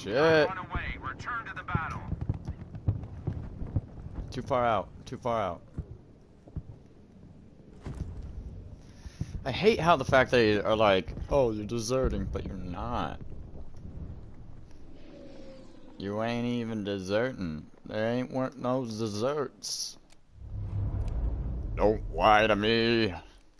Shit. Run away. Return to the battle. Too far out. Too far out. I hate how the fact they are like, oh, you're deserting, but you're not. You ain't even deserting. There weren't no deserts. Don't lie to me.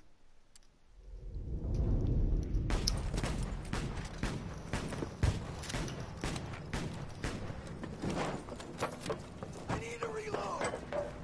I need a reload.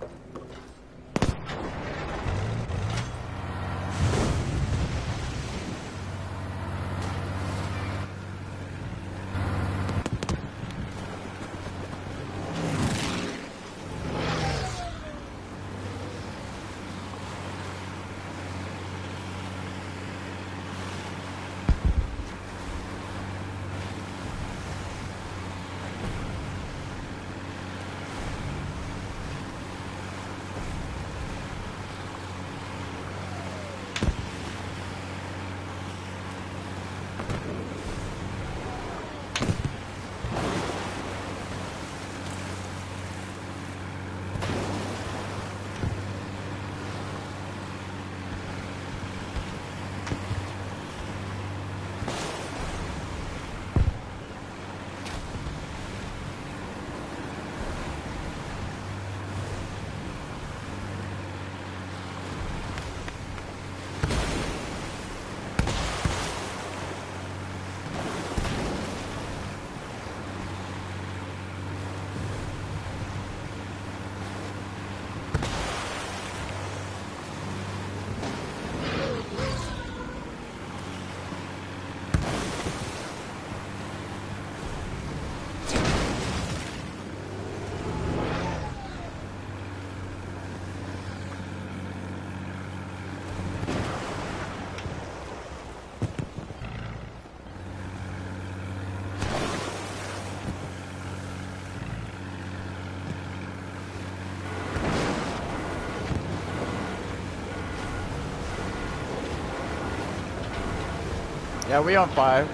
Yeah, we on 5.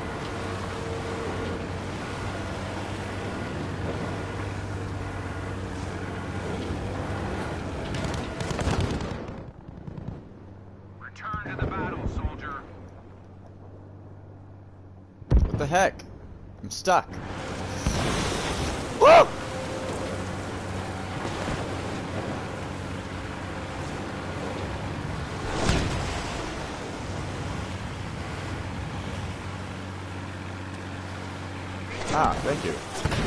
Return to the battle, soldier. What the heck? I'm stuck. Woo! Ah, thank you.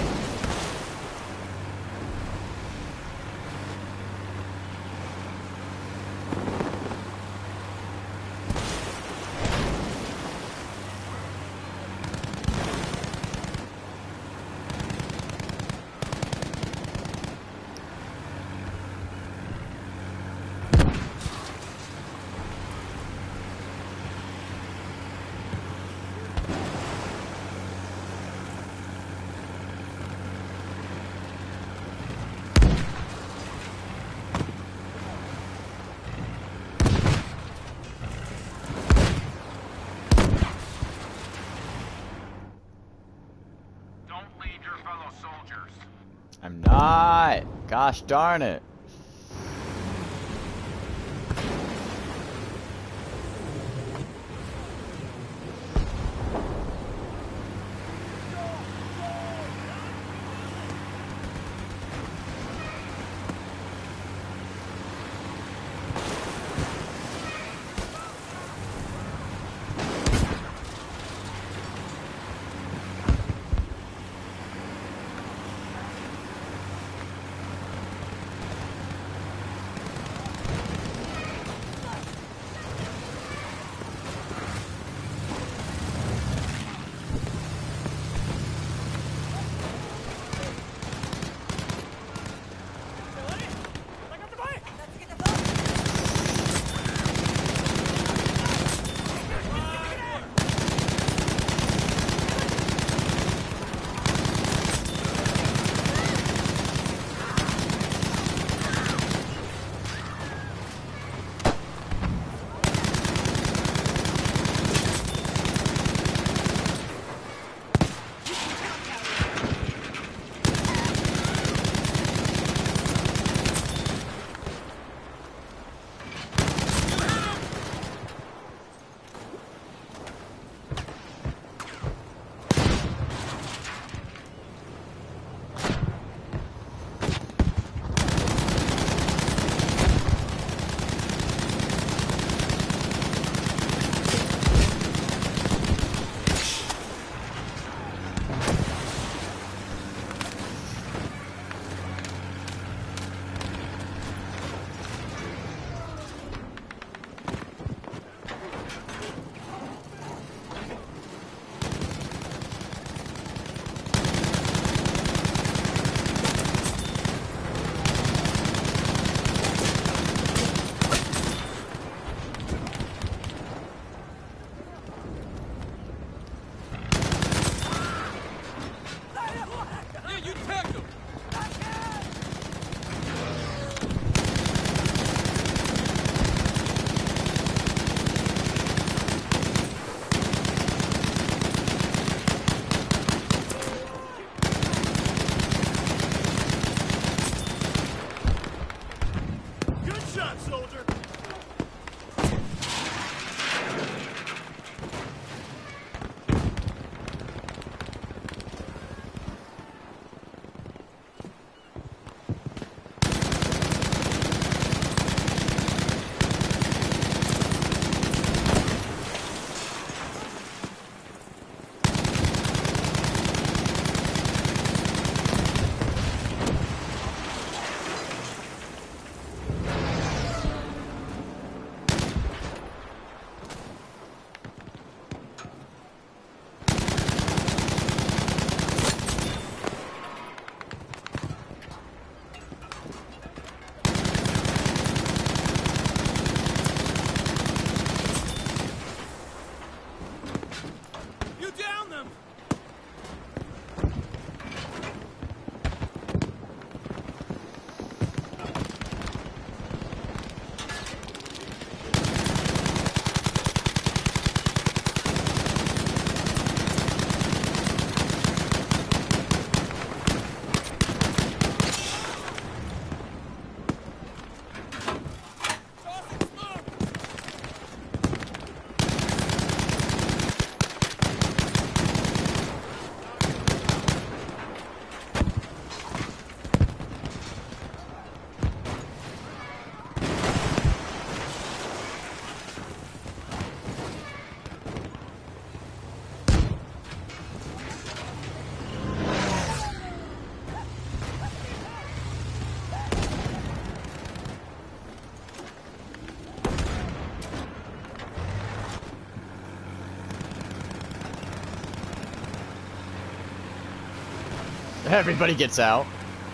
Don't leave your fellow soldiers. I'm not. Gosh darn it. Everybody gets out.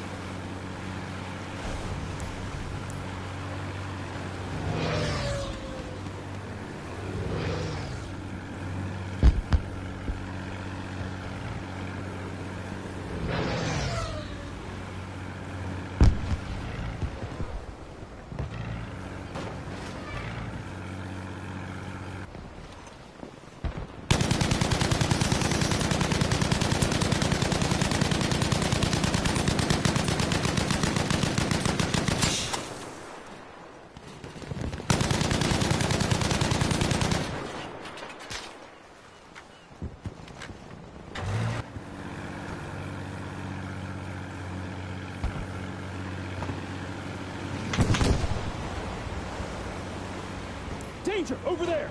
Danger! Over there!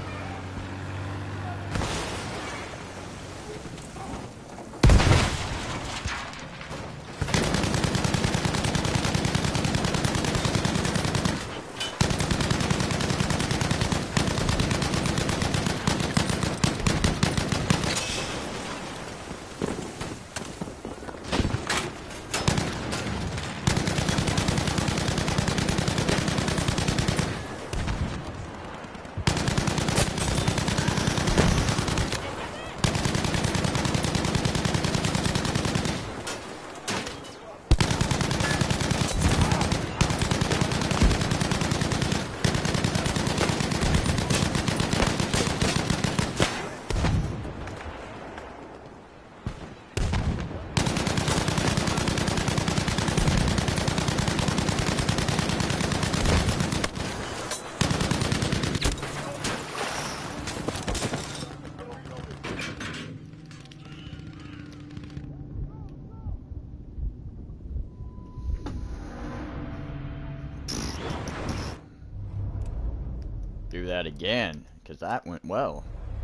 Do that again, because that went well.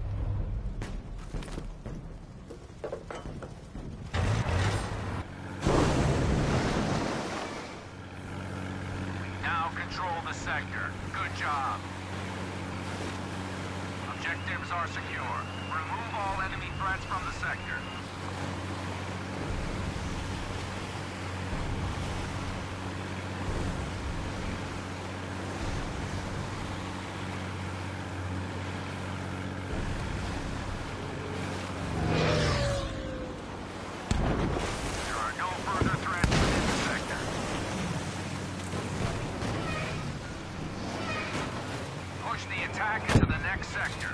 Now control the sector. Good job. Objectives are secure. Remove all enemy threats from the sector. There are no further threats within the sector. Push the attack into the next sector.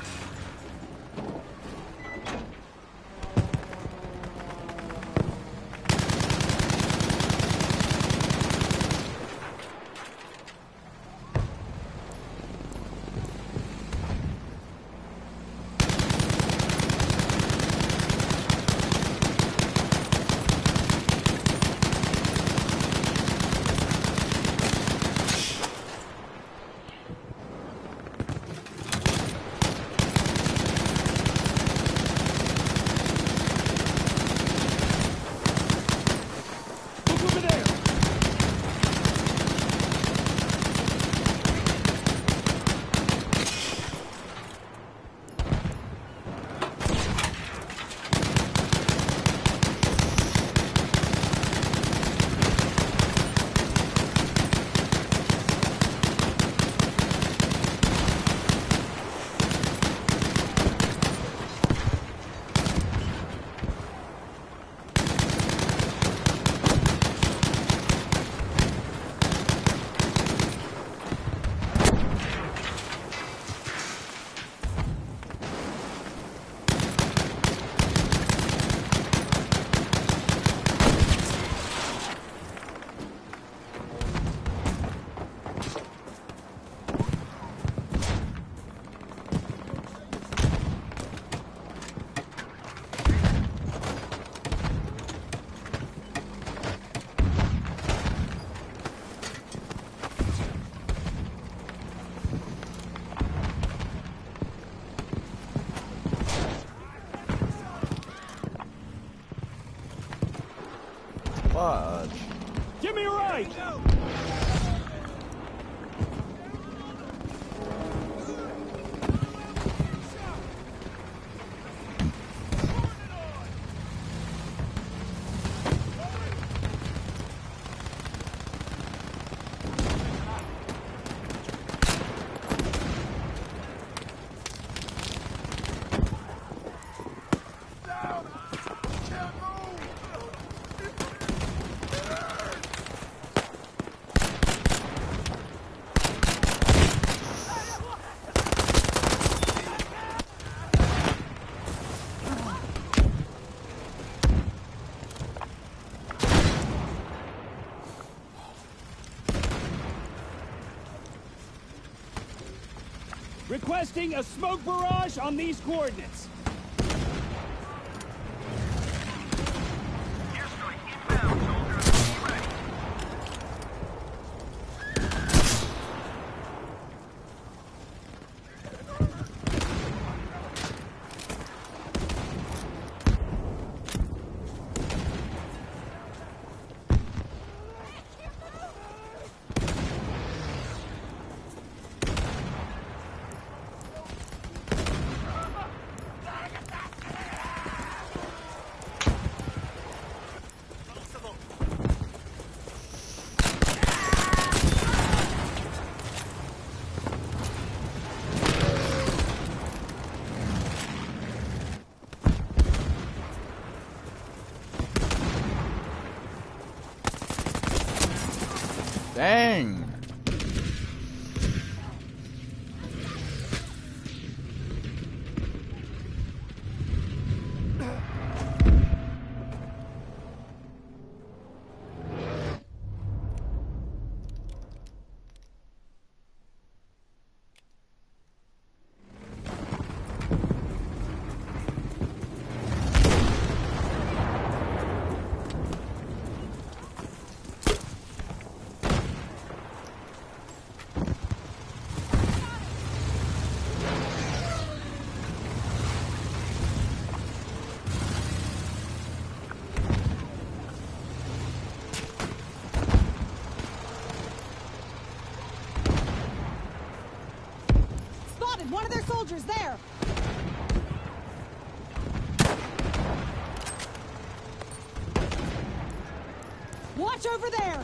Look over there! Fudge. Give me a ride! Requesting a smoke barrage on these coordinates. Airstrike inbound, soldiers. Be ready. Dang! One of their soldiers there! Watch over there!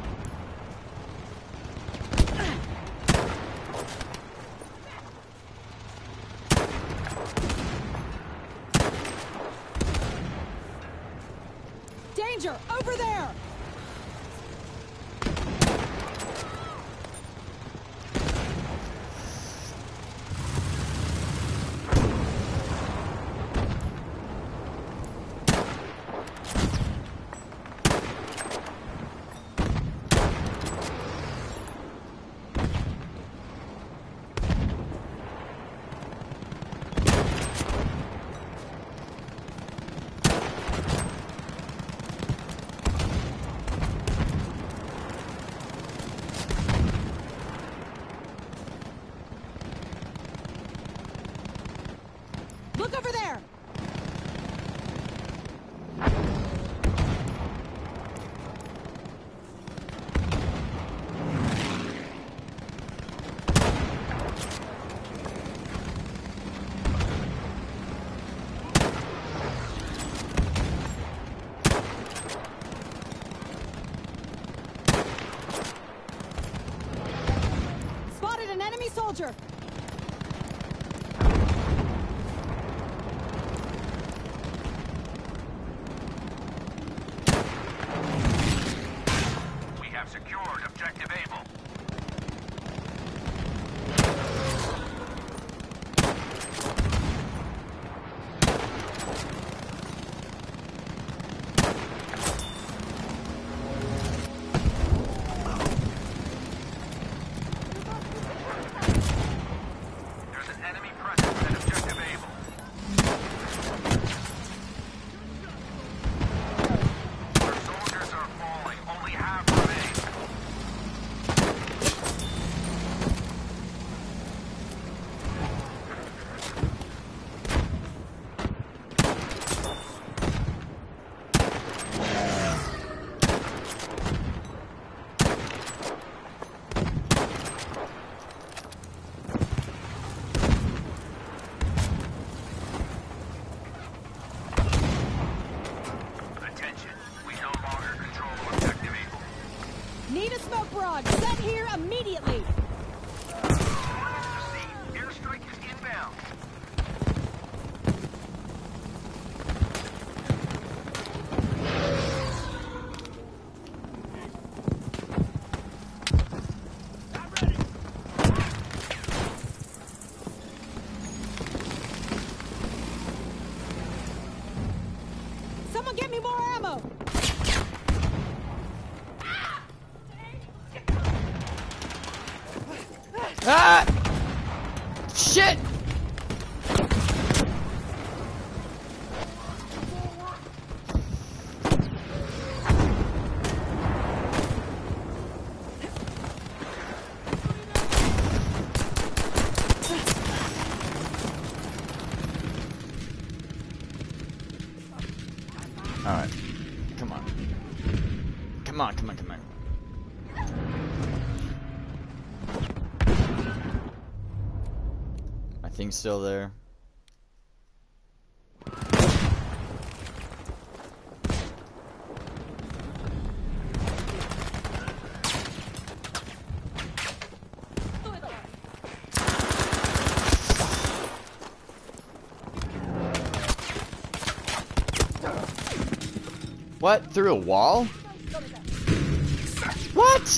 Danger! Over there! Look over there! Spotted an enemy soldier! Secured objective Able. There's an enemy presence at objective Able. Our soldiers are falling. Only half remain. Need a smoke barrage. Set here immediately. Airstrike is inbound. Someone get me more ammo. Ah! Shit! Alright. Come on. Come on, come on, come on. My thing's still there. What? Through a wall? What?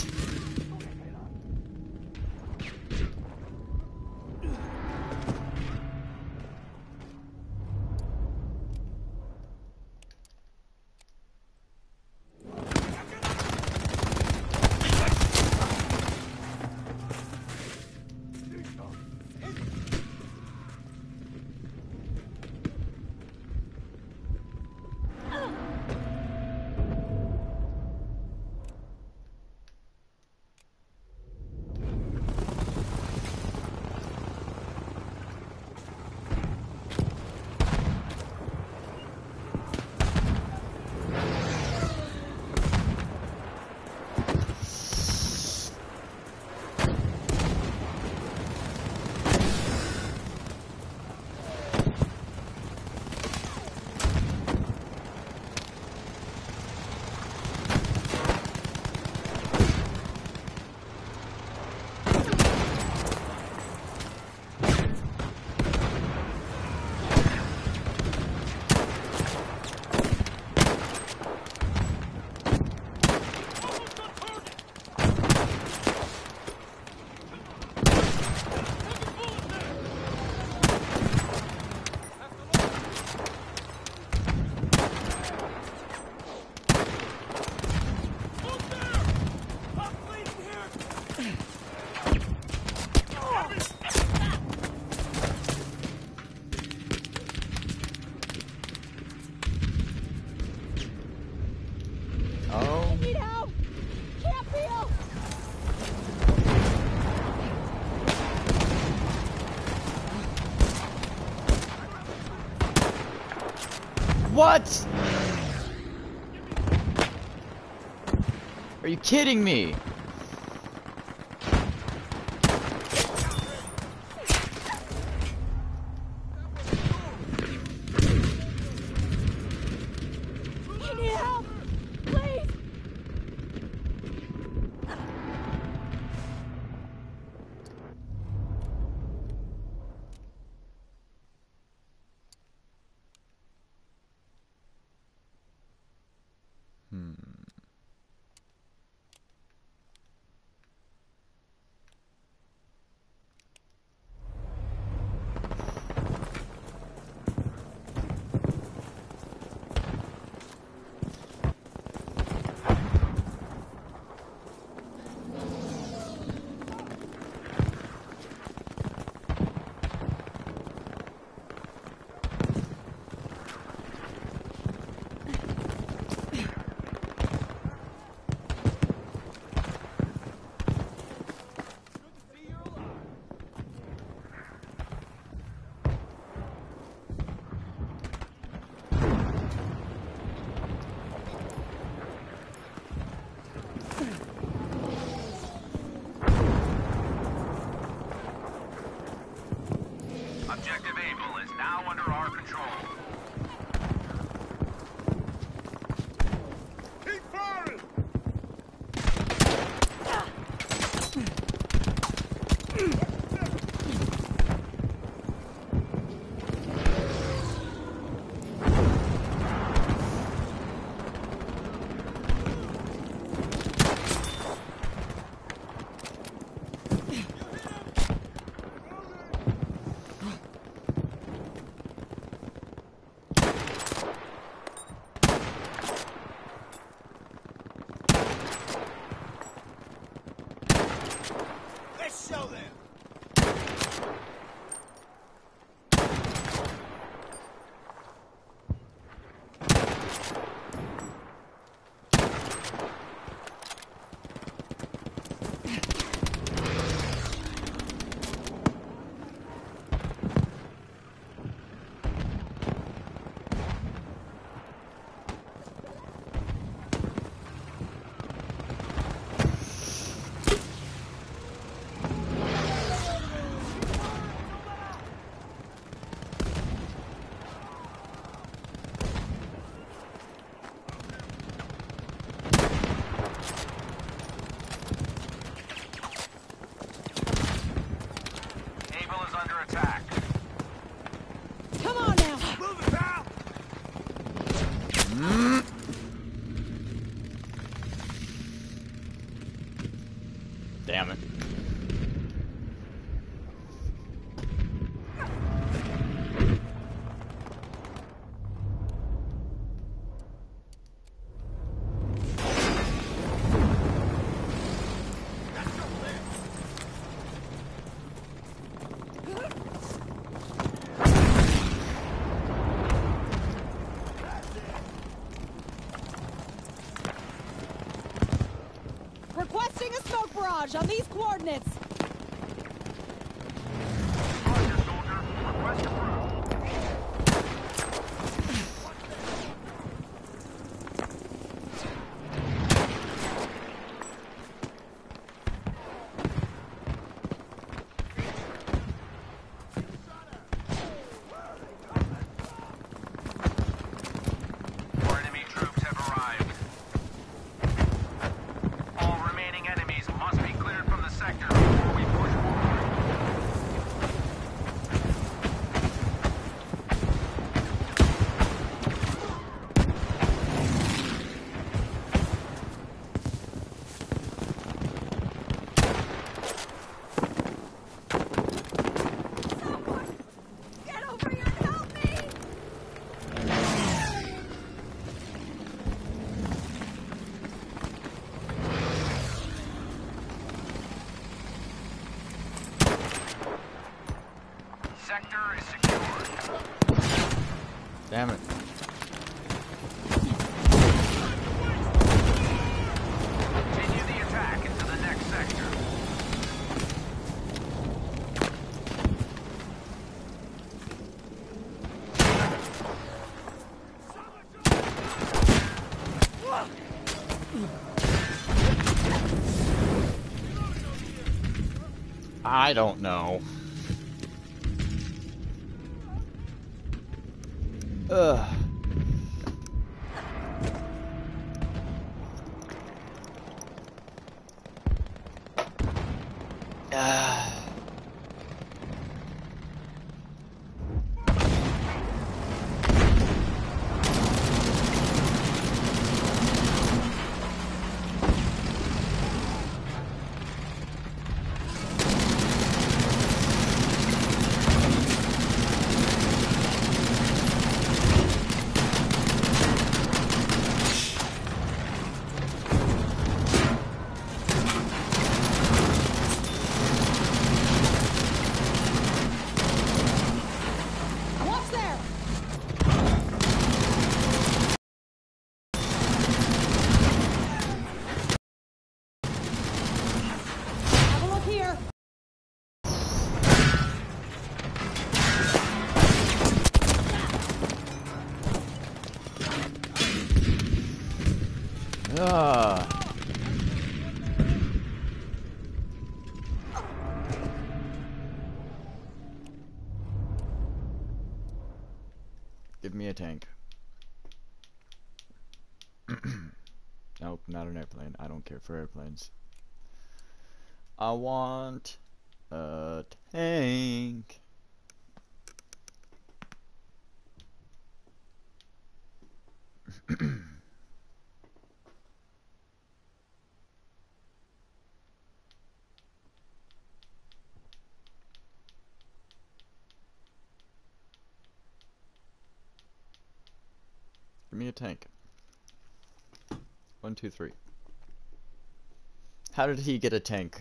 What? Are you kidding me? I need help! Please! barrage on these coordinates! Roger, soldier. Request approved. More enemy troops have arrived. All remaining enemies must be cleared from the sector before we push forward. Get over here and help me! Sector is secured. Damn it. Continue the attack into the next sector. I don't know. Ugh. What's there? Have a look here. Ah. Give me a tank. Nope, not an airplane. I don't care for airplanes. I want a tank. Give me a tank. 1, 2, 3. How did he get a tank?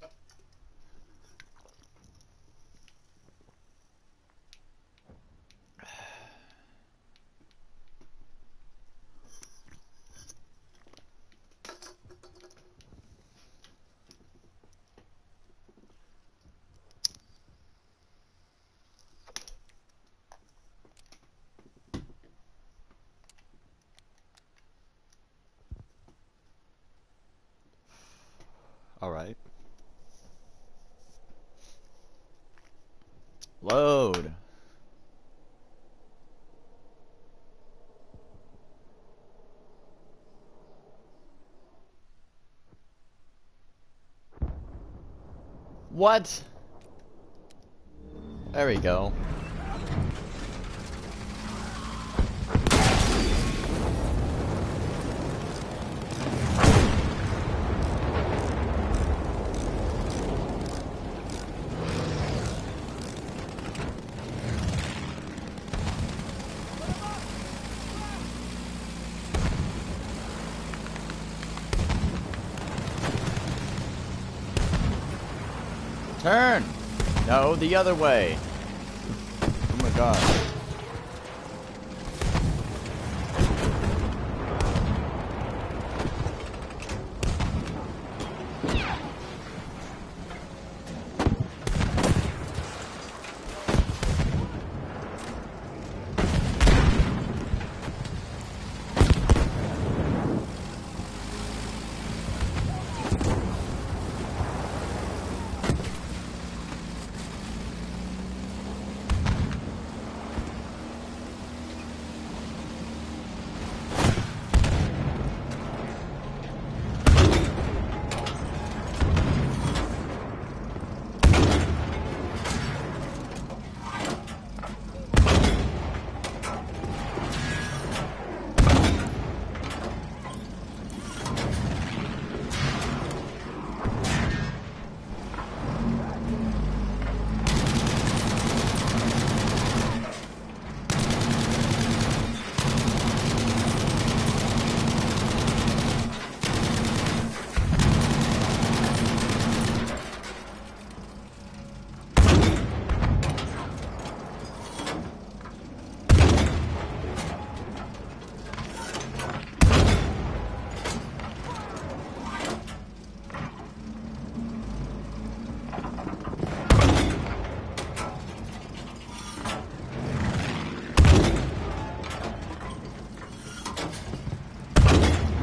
Alright. Load. What? There we go. Turn! No, the other way. Oh my god.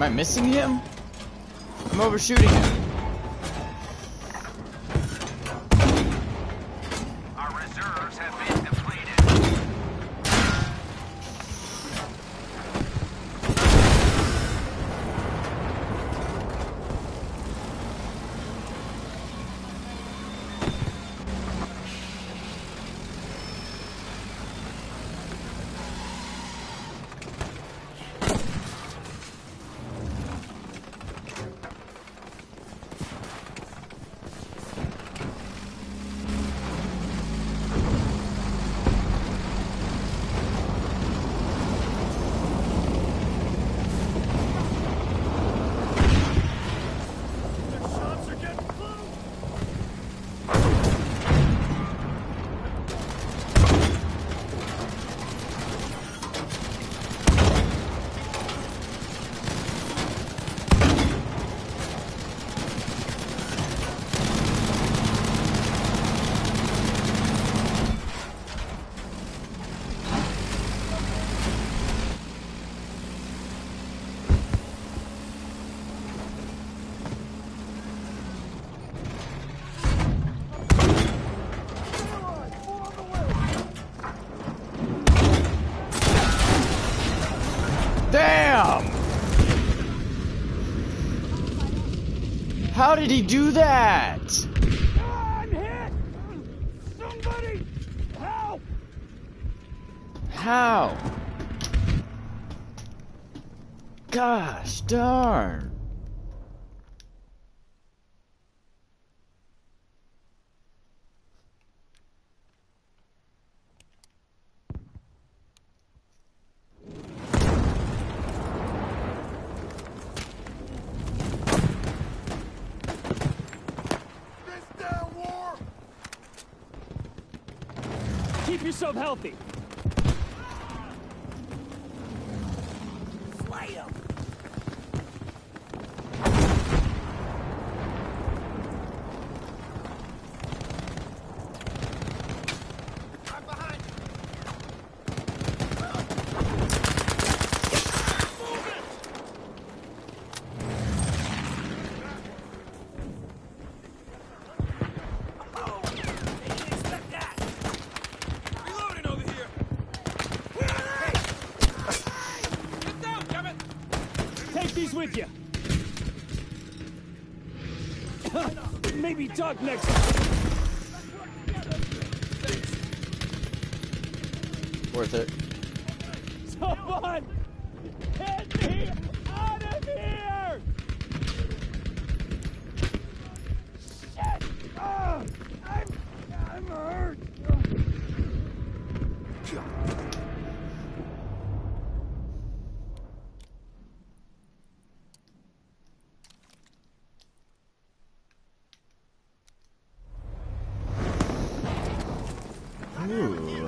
Am I missing him? I'm overshooting him. Our reserves have been depleted. Damn! How did he do that? I'm hit! Somebody help! How? Gosh darn. Keep yourself healthy. Take these with you. Maybe talk next time. Worth it. Someone! Get me out of here! Shit! I'm hurt! Ooh.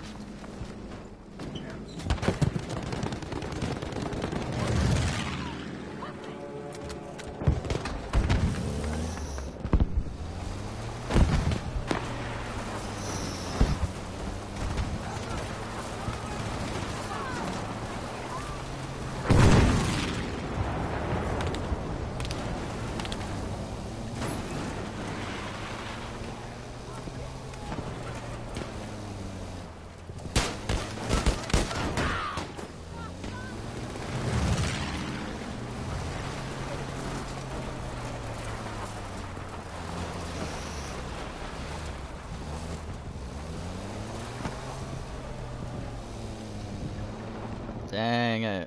Dang it.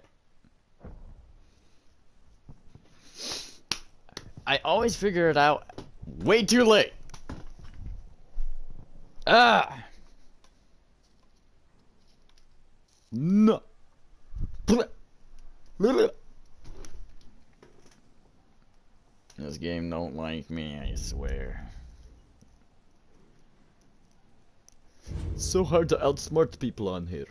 I always figure it out way too late. Ah. No. This game don't like me, I swear. So hard to outsmart people on here.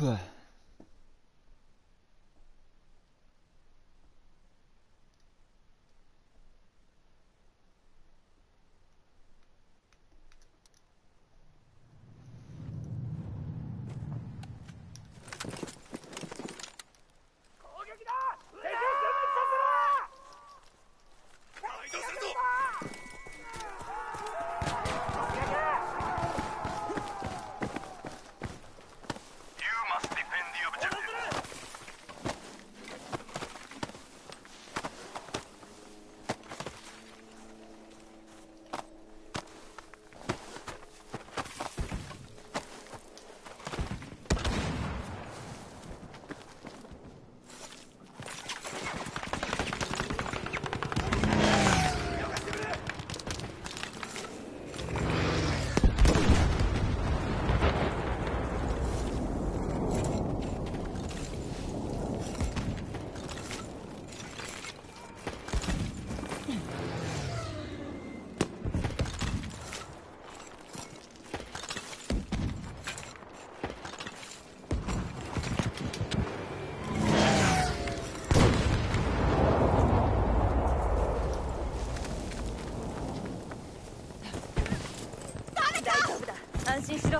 安心しろ。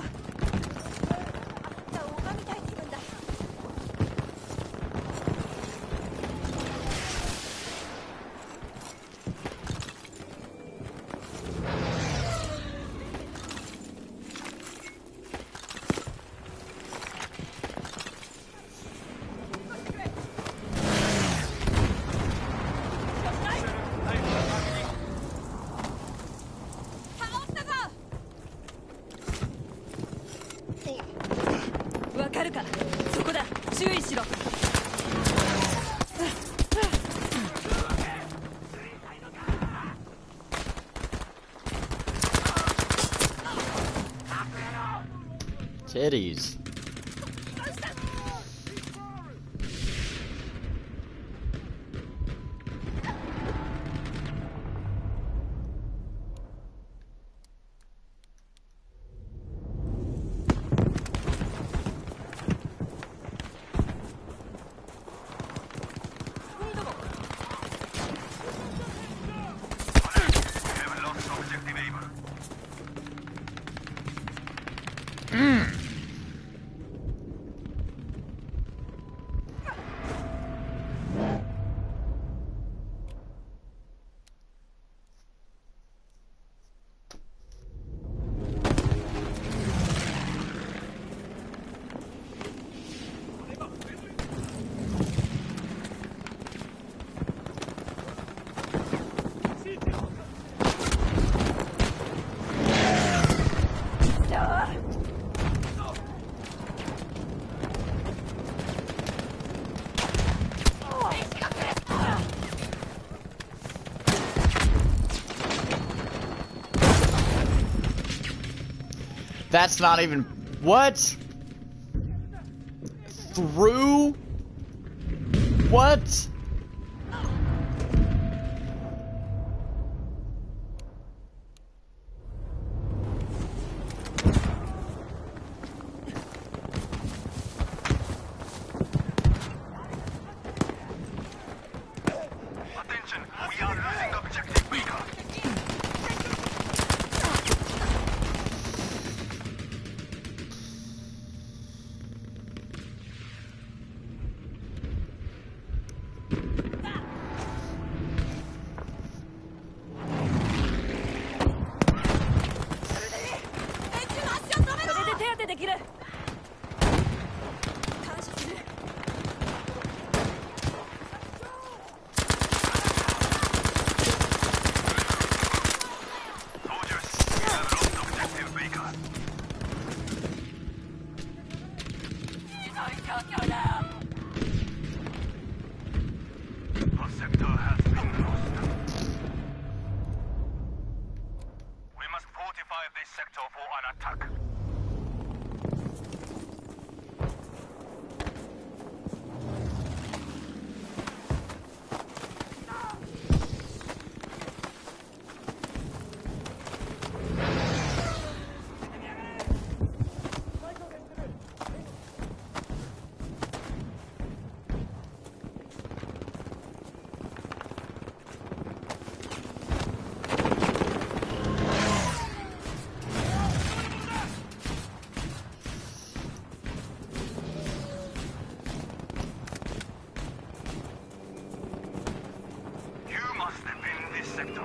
拝みたい気分だ。わかるか。そこだ。注意しろ。 Titties. That's not even... What? Through? What? Attention, we are losing objective Baker. The sector has been lost. We must fortify this sector for an attack. sector.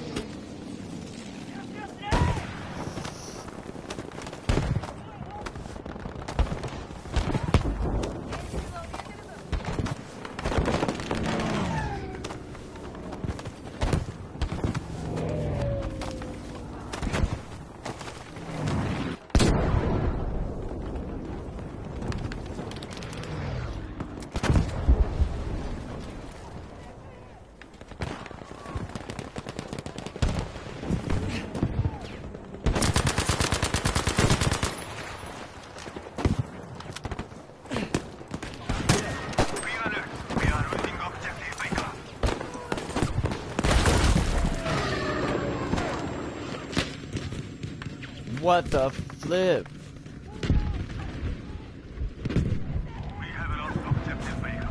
What the flip? We have lost objective Baker.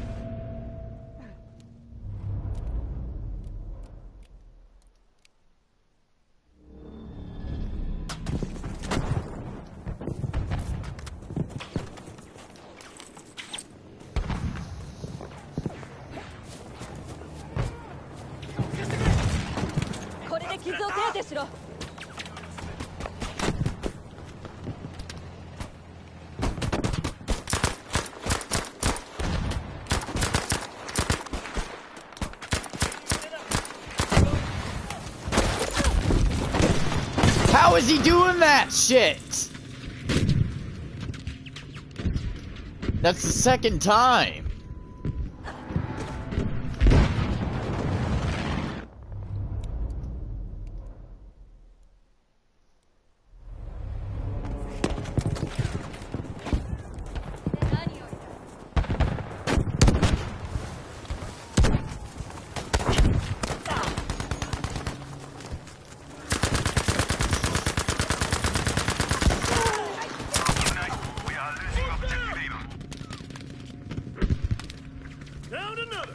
How is he doing that shit? That's the second time. We are losing objective Ava. Down another.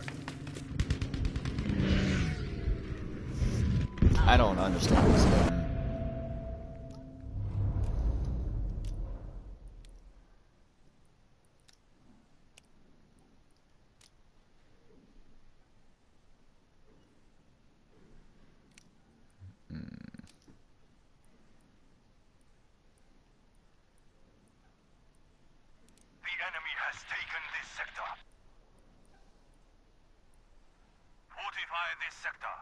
I don't understand this game. The enemy has taken this sector. Fortify this sector.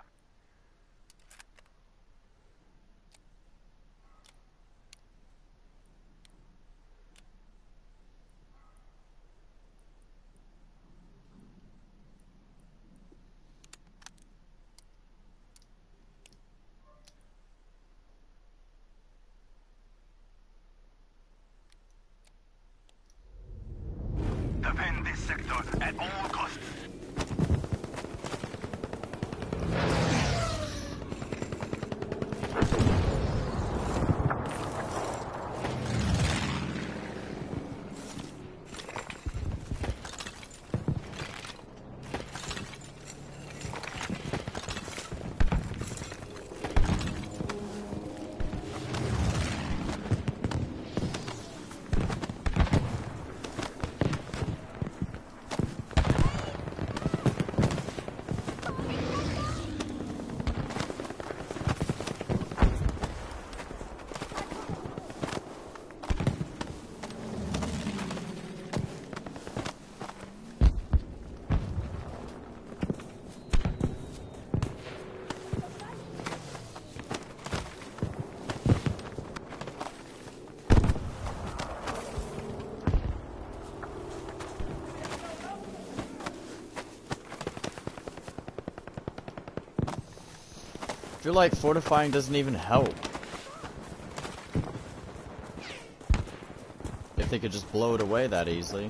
Defend this sector at all costs. I feel like fortifying doesn't even help. If they could just blow it away that easily.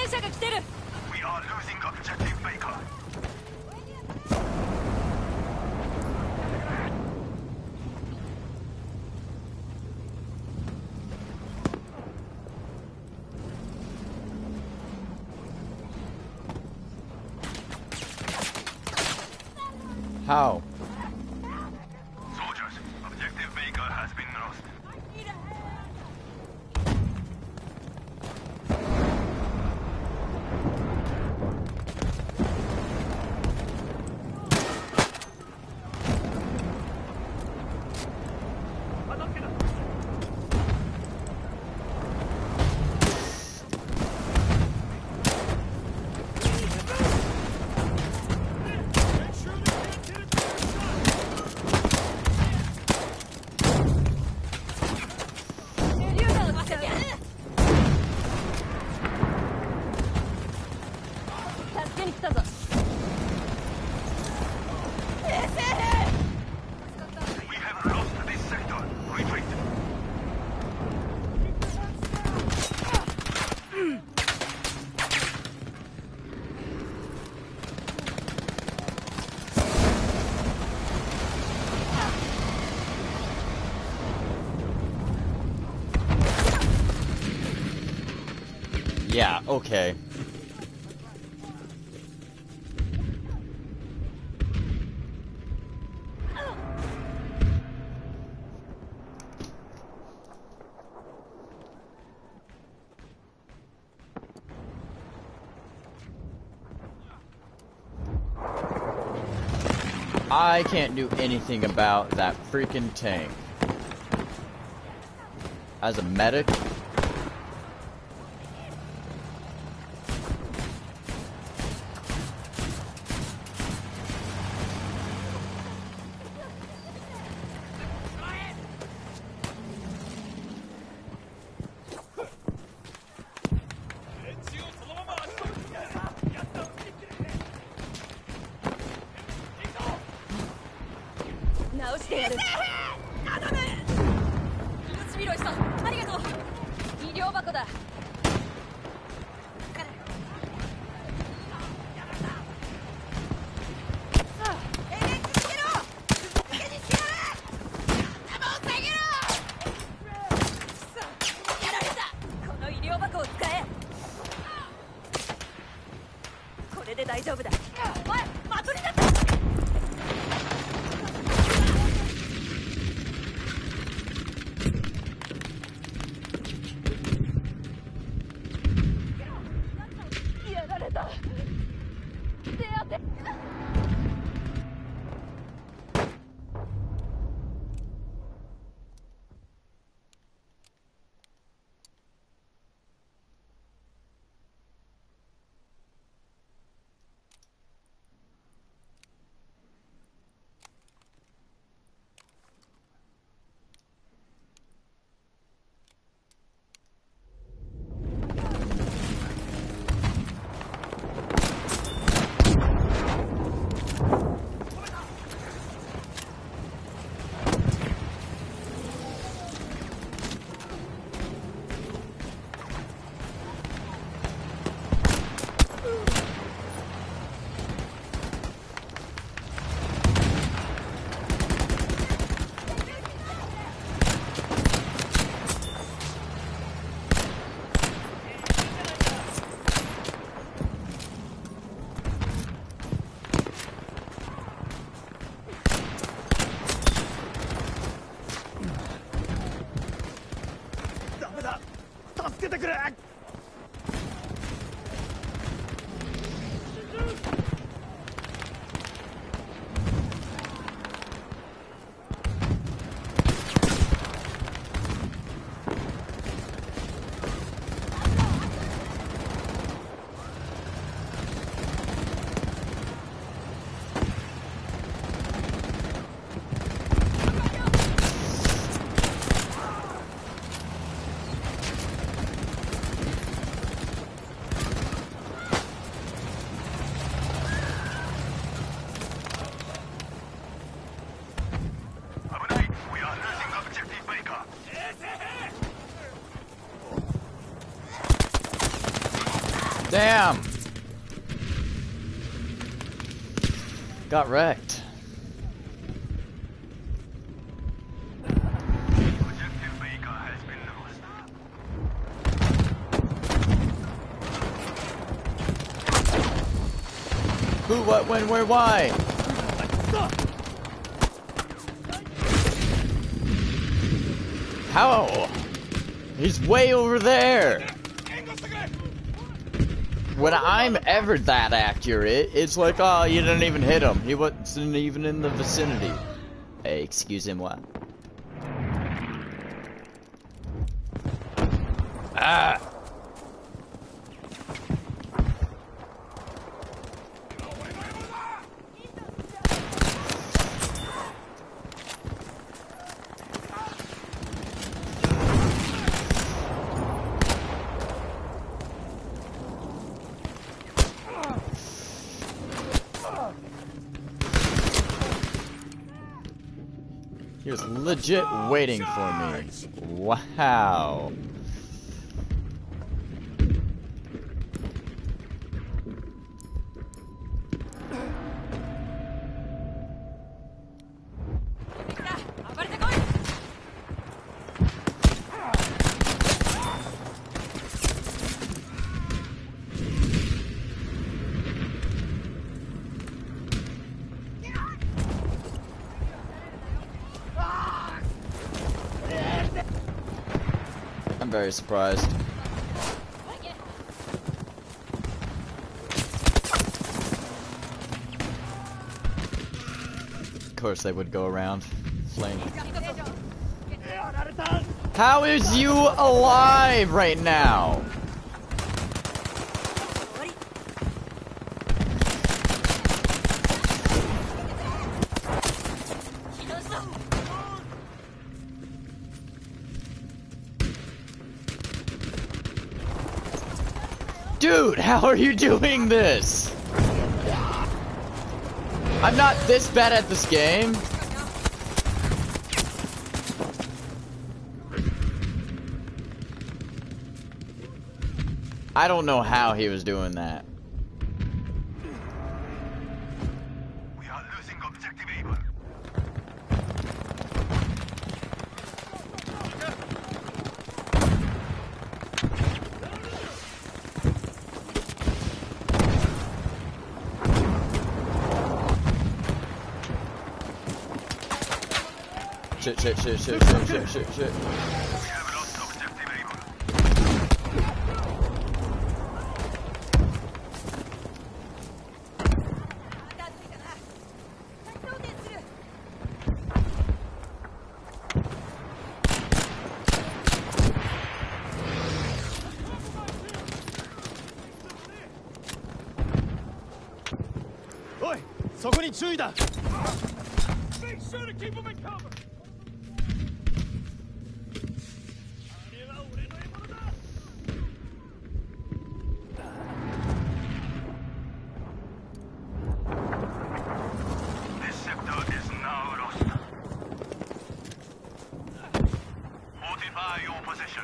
戦車が来てる。 We are losing objective Baker. How? Soldiers, objective Baker has been lost. We have lost this sector. Retreat. Yeah, okay. I can't do anything about that freaking tank. As a medic, 直してやる。頼む。命拾いした。ありがとう。医療箱だ。これで大丈夫だ。おい、的になった。やられた。手当て。 助けてくれ。 Damn! Got wrecked. Objective Baker has been lost. Who, what, when, where, why? How? He's way over there! When I'm ever that accurate, it's like, oh, you didn't even hit him. He wasn't even in the vicinity. Hey, excusez-moi. Ah! He was legit waiting for me. Wow. I'm very surprised. Of course they would go around. Flame. How is you alive right now? Dude, how are you doing this? I'm not this bad at this game. I don't know how he was doing that. We are losing objective Able. Shit. We have lost objective Able. Oi! そこに注意だ Make sure to keep them in cover. This sector is now lost. Fortify your position.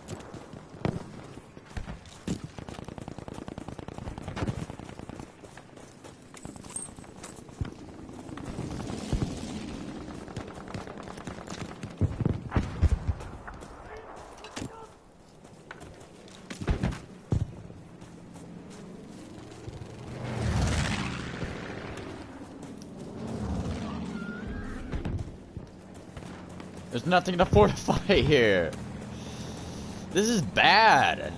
There's nothing to fortify here. This is bad.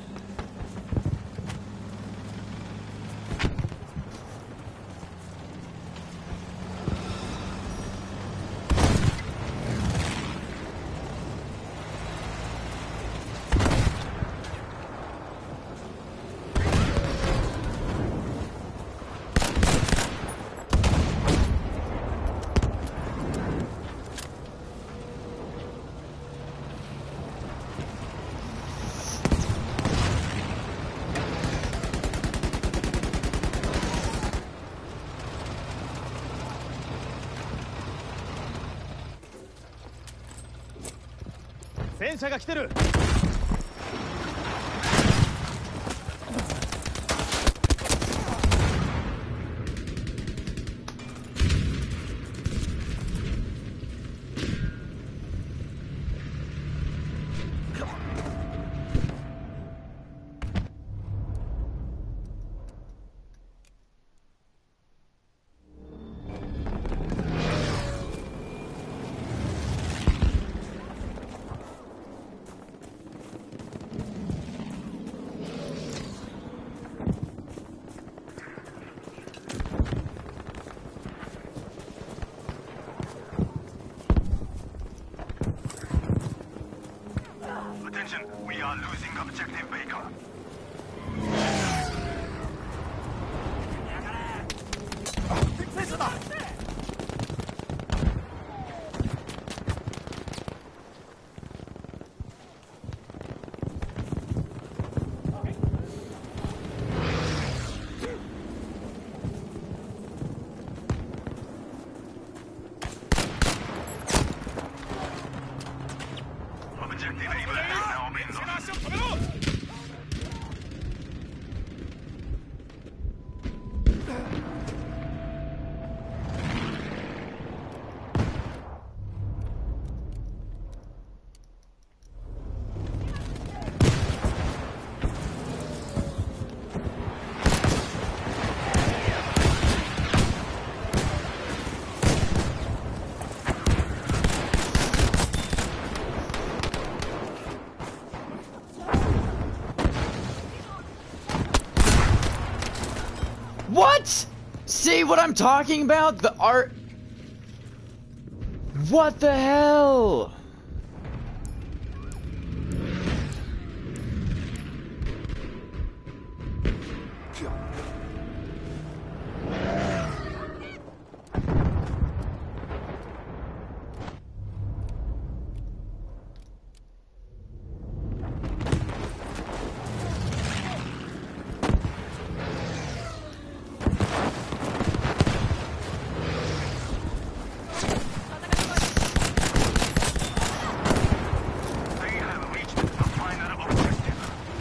We are losing objective Baker. Objective Able has now been lost. What? See what I'm talking about? The art. What the hell? They have reached the final objective.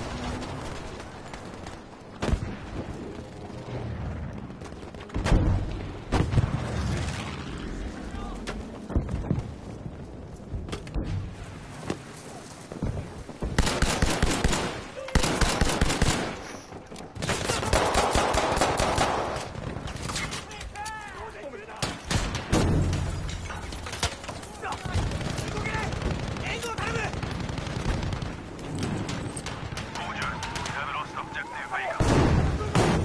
Soldiers, we have lost objective Baker.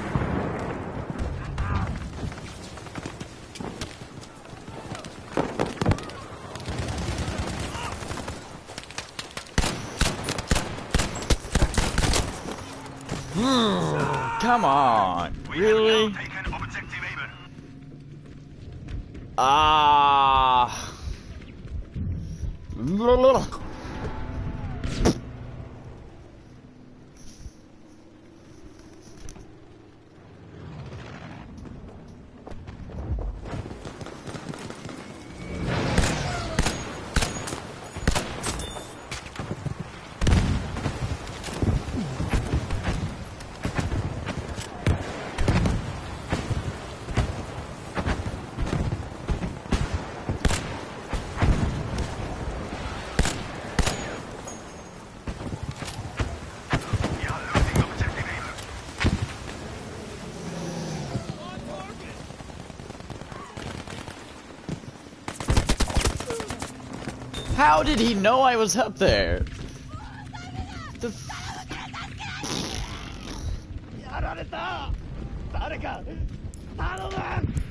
Come on. We Really? have now taken objective Able. Ah. We are losing objective Able. How did he know I was up there? The f- やられた誰か頼む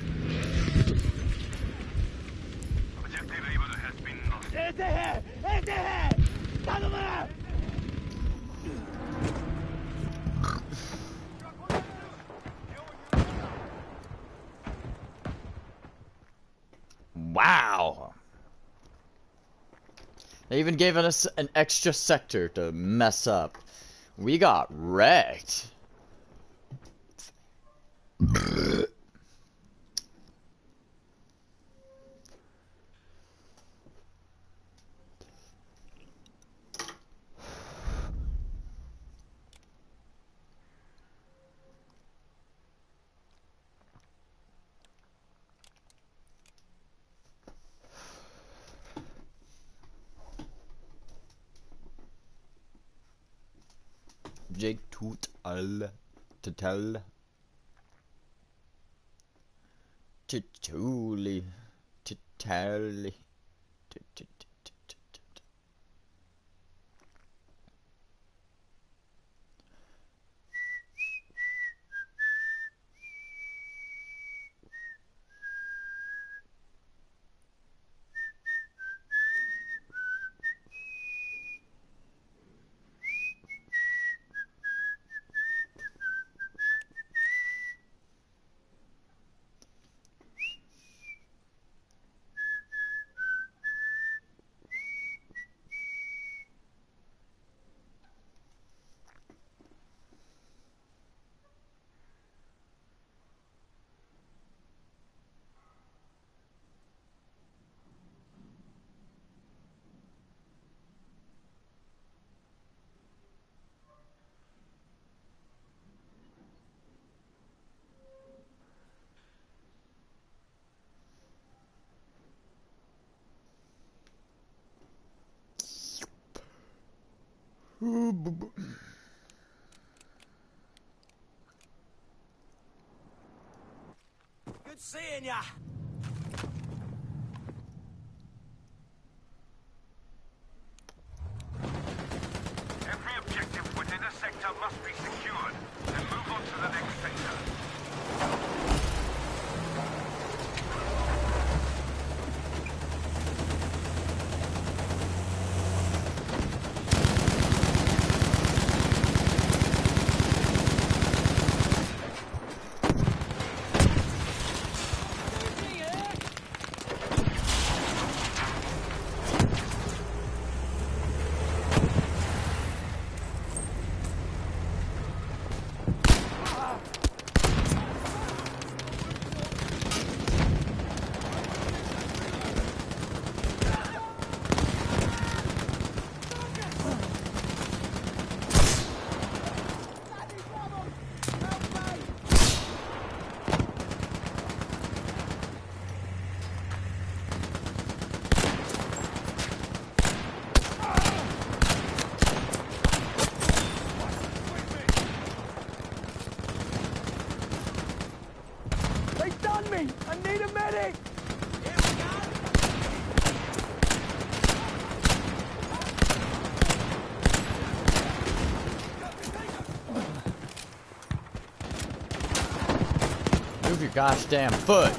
Objective Able has been lost. 衛生兵衛生兵頼む Wow. They even gave us an extra sector to mess up. We got wrecked. Jake tut all to tell. Tituli. Titali. Good seeing ya. Every objective within a sector must be secured. Then move on to the next sector. They done me! I need a medic! Move your gosh damn foot.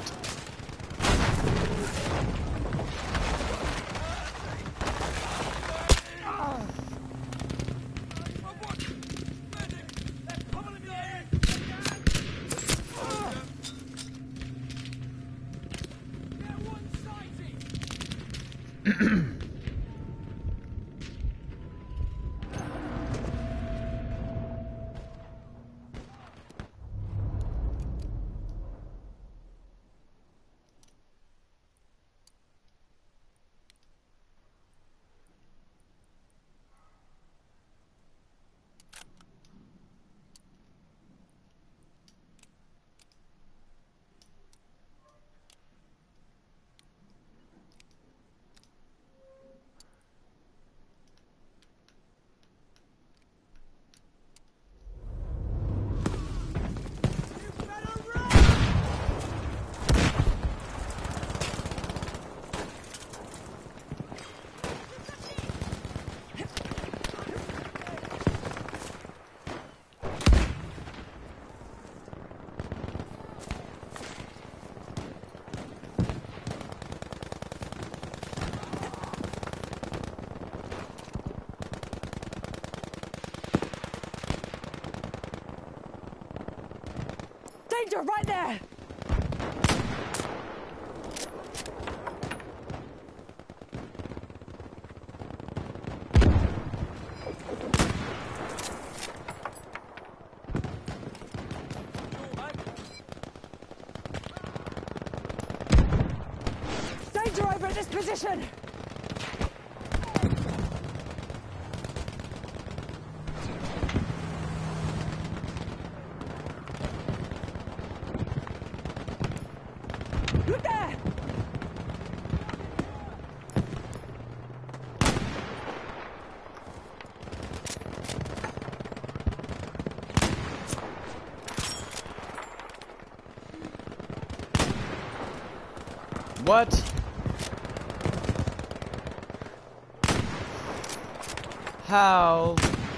Danger right there! Danger over at this position! Look there! What? How?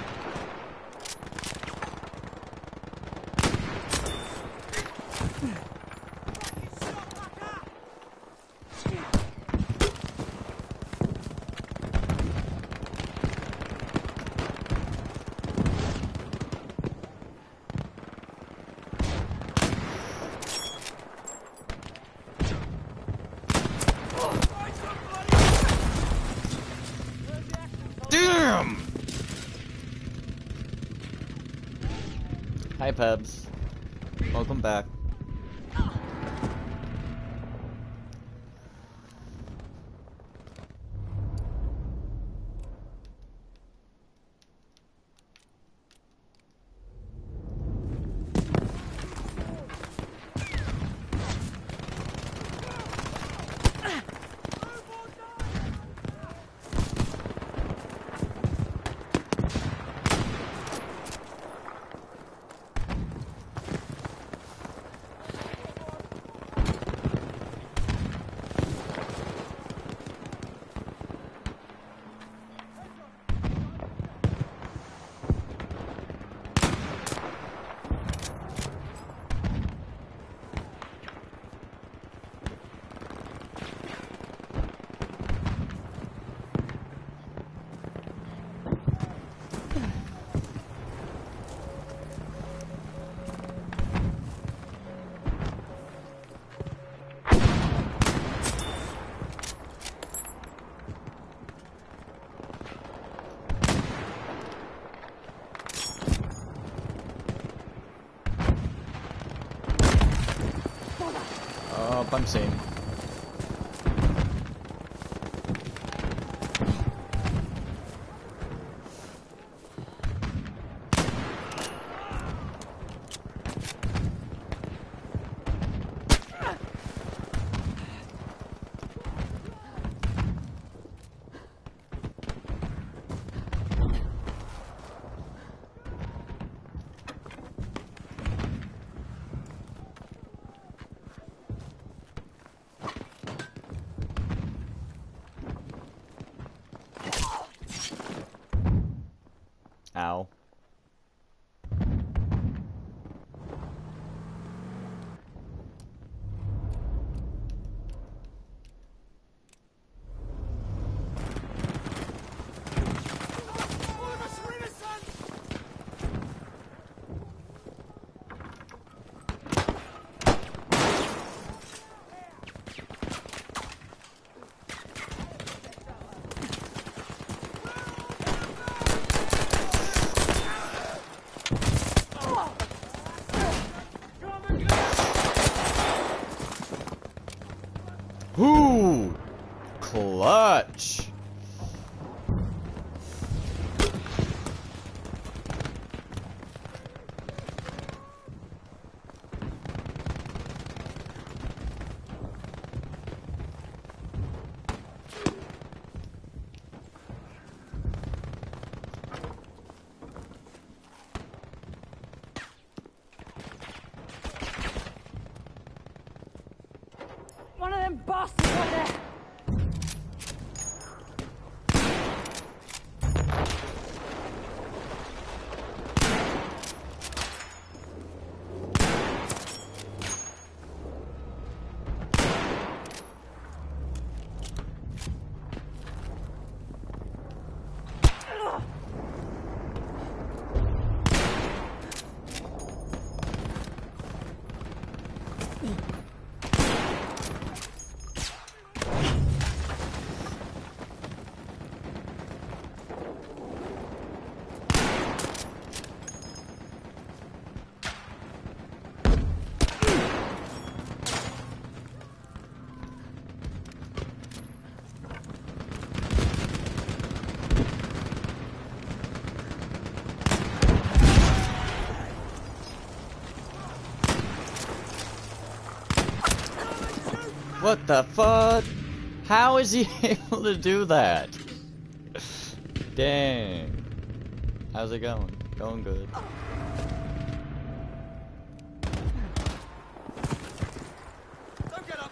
Damn! Hi, Pebs. Welcome back. I'm seeing. Ow. Whoo! Clutch! One of them bastards right there! What the fuck? How is he able to do that? Dang. How's it going? Going good. Don't get up.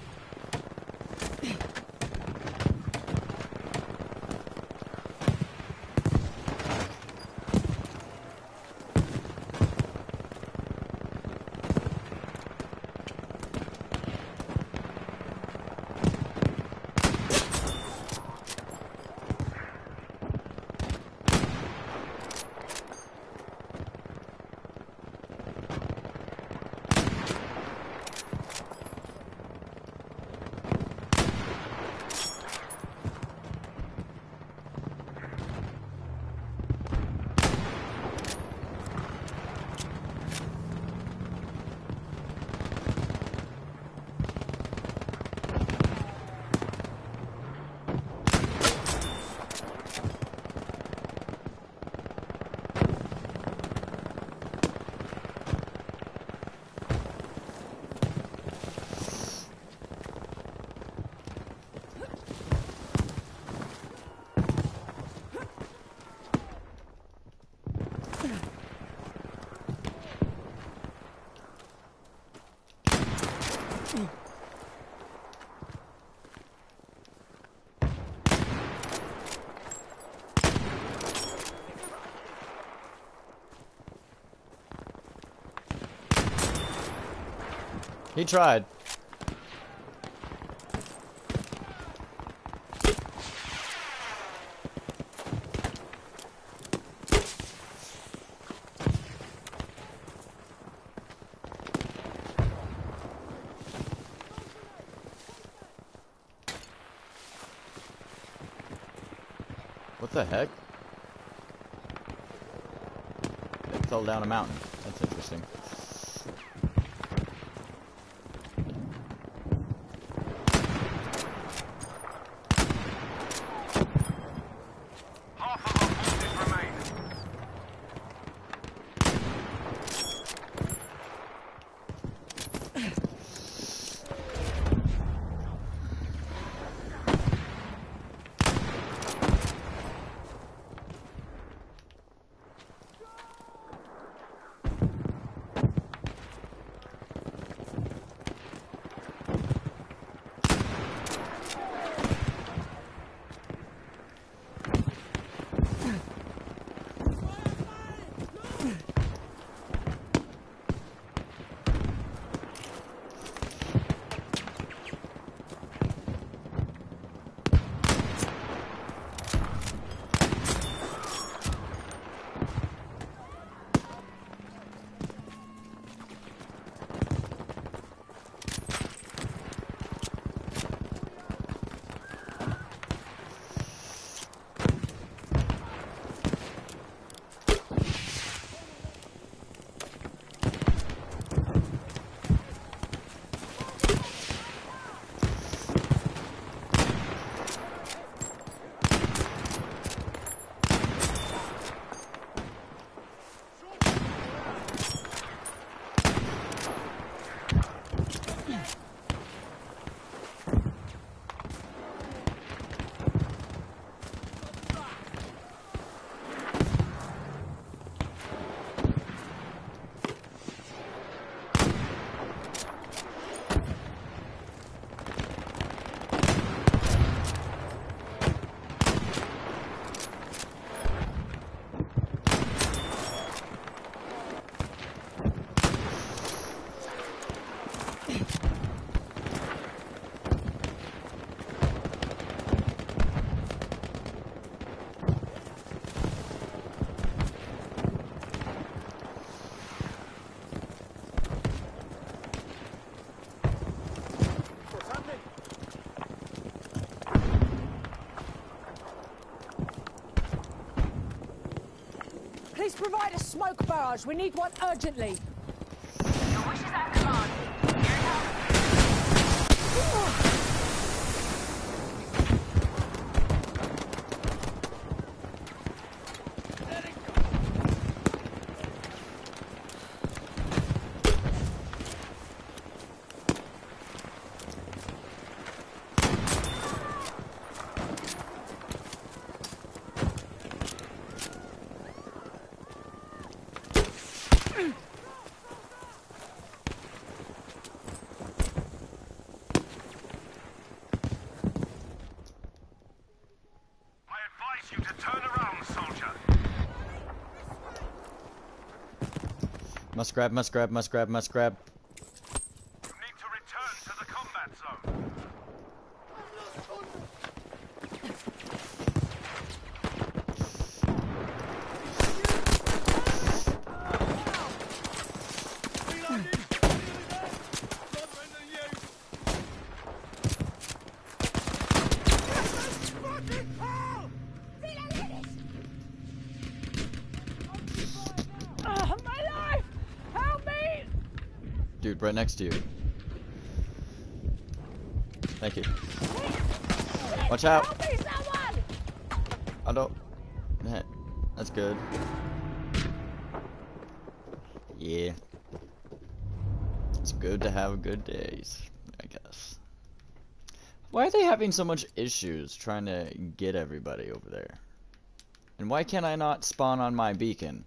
He tried. What the heck? It fell down a mountain. That's interesting. Please provide a smoke barrage. We need one urgently. Your wishes at command. Here it comes. You to turn around, soldier. Must grab, must grab, must grab, must grab. You need to return to the combat zone. My life! Help me! Dude, right next to you. Thank you. Watch out! Help me, someone! I don't. Heh, that's good. Yeah. It's good to have good days, I guess. Why are they having so much issues trying to get everybody over there? And why can't I not spawn on my beacon?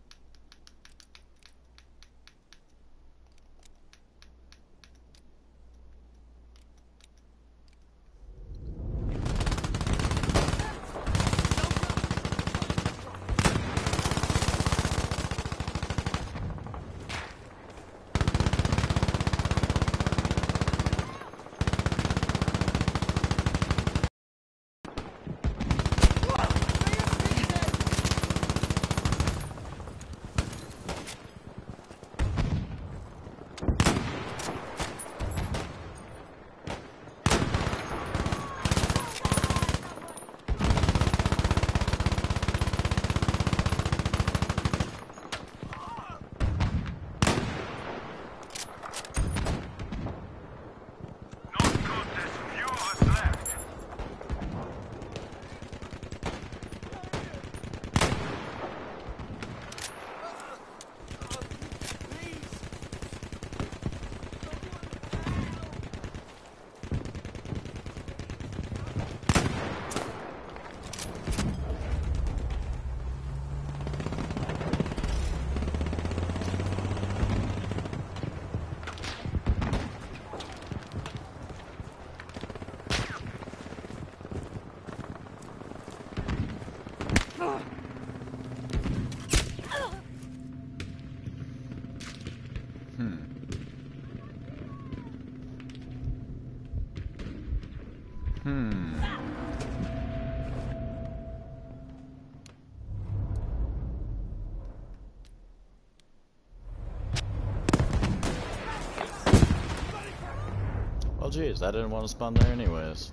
Not good, there's few of us left. Well, geez, I didn't want to spawn there anyways.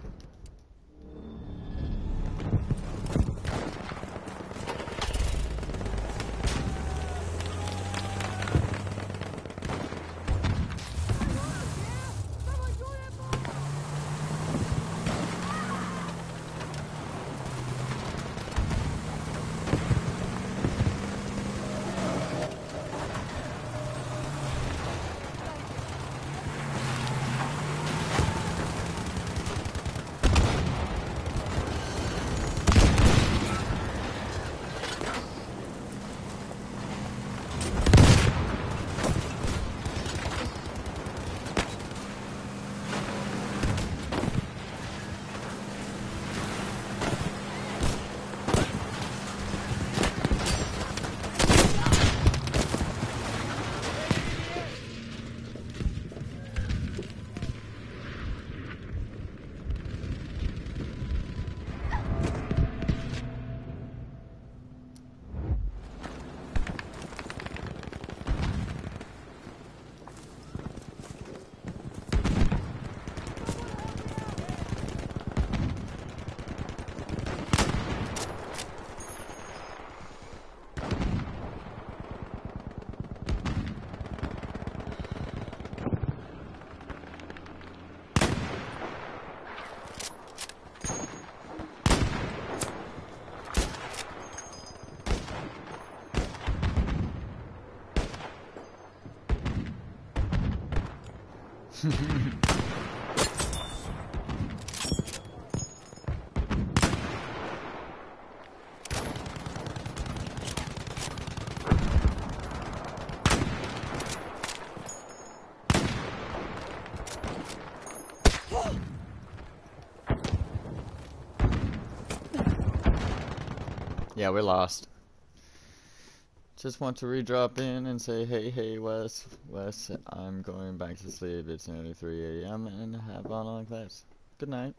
Yeah, we're lost. Just want to redrop in and say, hey, Wes, I'm going back to sleep. It's nearly 3 a.m. and have online class. Good night.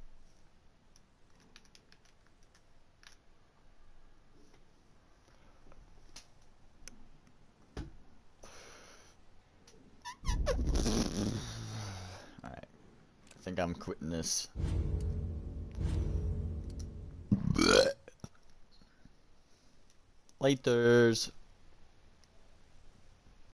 Alright. I think I'm quitting this. Laters.